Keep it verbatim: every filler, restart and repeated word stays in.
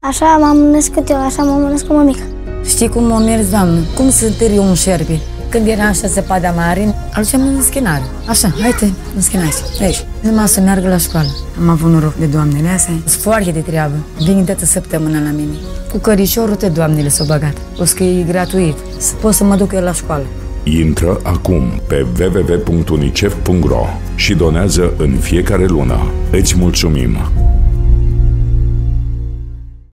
Așa m-am născut eu, așa m-am născut mămică. Știi cum o mergi, Doamnă? Cum să târi un șerpi? Când era așa săpada mare, aduceam în schinare. Așa, hai-te, în schinare, aici. Numai să meargă la școală. Am avut noroc de doamnele astea. Sunt foarte de treabă. Vin toată săptămâna la mine. Cu cărișorul te doamnele s-au băgat. O să că e gratuit. Să pot să mă duc eu la școală. Intră acum pe w w w punct unicef punct ro și donează în fiecare lună. Îți mulțumim!